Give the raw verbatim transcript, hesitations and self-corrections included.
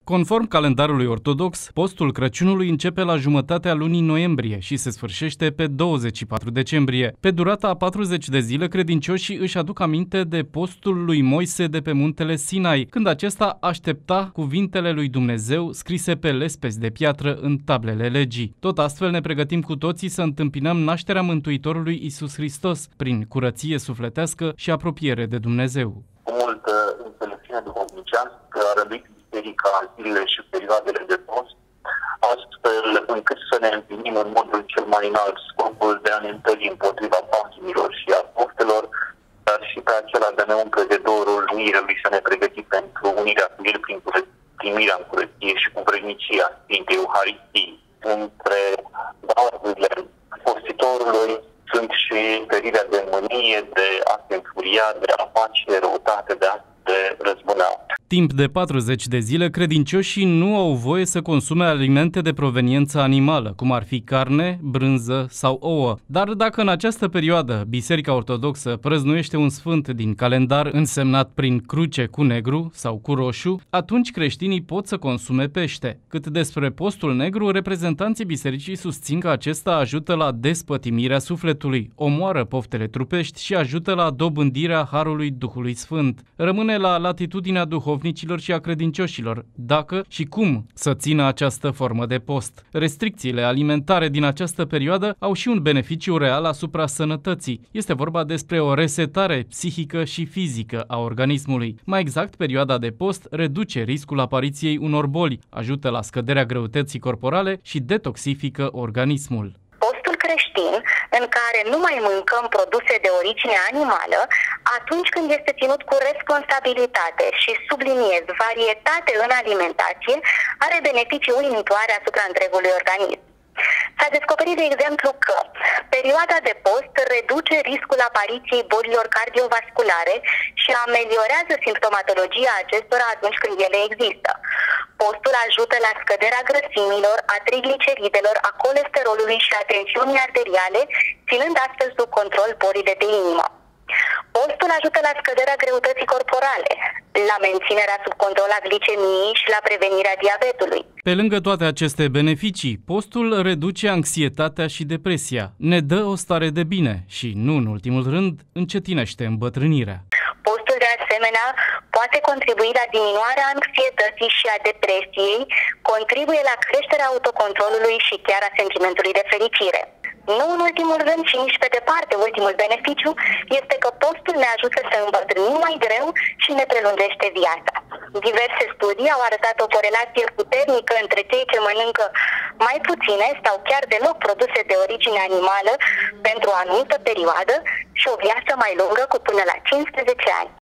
Conform calendarului ortodox, postul Crăciunului începe la jumătatea lunii noiembrie și se sfârșește pe douăzeci și patru decembrie. Pe durata a patruzeci de zile, credincioșii își aduc aminte de postul lui Moise de pe muntele Sinai, când acesta aștepta cuvintele lui Dumnezeu scrise pe lespezi de piatră în tablele legii. Tot astfel ne pregătim cu toții să întâmpinăm nașterea Mântuitorului Iisus Hristos prin curăție sufletească și apropiere de Dumnezeu. Cu multă înțelepciune duhovnicească a rânduit Biserica zilele și perioadele de post, astfel încât să ne împlinim în modul cel mai înalt scopul de a ne întări împotriva patimilor și a poftelor, dar și pe acela de a ne umple de dorul mirelui, să ne pregătim pentru unirea cu El prin primirea în curăție și cu vrednicia Sfintei Euharistii. Între darurile postitorului sunt și ferirea de mânie, de a se înfuria, de a face răutate, de a se răzbuna. Timp de patruzeci de zile, credincioșii nu au voie să consume alimente de proveniență animală, cum ar fi carne, brânză sau ouă. Dar dacă în această perioadă Biserica Ortodoxă prăznuiește un sfânt din calendar însemnat prin cruce cu negru sau cu roșu, atunci creștinii pot să consume pește. Cât despre postul negru, reprezentanții bisericii susțin că acesta ajută la despătimirea sufletului, omoară poftele trupești și ajută la dobândirea harului Duhului Sfânt. Rămâne la latitudinea duhovnicilor și a credincioșilor, dacă și cum să țină această formă de post. Restricțiile alimentare din această perioadă au și un beneficiu real asupra sănătății. Este vorba despre o resetare psihică și fizică a organismului. Mai exact, perioada de post reduce riscul apariției unor boli, ajută la scăderea greutății corporale și detoxifică organismul. Creștin, în care nu mai mâncăm produse de origine animală, atunci când este ținut cu responsabilitate și, subliniez, varietate în alimentație, are beneficii uimitoare asupra întregului organism. S-a descoperit, de exemplu, că perioada de post reduce riscul apariției bolilor cardiovasculare și ameliorează simptomatologia acestora atunci când ele există. Postul ajută la scăderea grăsimilor, a trigliceridelor, a colesterolului și a tensiunii arteriale, ținând astfel sub control bolile de inimă. Postul ajută la scăderea greutății corporale, la menținerea sub control a glicemiei și la prevenirea diabetului. Pe lângă toate aceste beneficii, postul reduce anxietatea și depresia, ne dă o stare de bine și, nu în ultimul rând, încetinește îmbătrânirea. Postul, de asemenea, poate contribui la diminuarea anxietății și a depresiei, contribuie la creșterea autocontrolului și chiar a sentimentului de fericire. Nu în ultimul rând și nici pe departe, ultimul beneficiu este că postul ne ajută să îmbătrânim mai greu și ne prelungește viața. Diverse studii au arătat o corelație puternică între cei ce mănâncă mai puține sau chiar deloc produse de origine animală pentru o anumită perioadă și o viață mai lungă cu până la cincisprezece ani.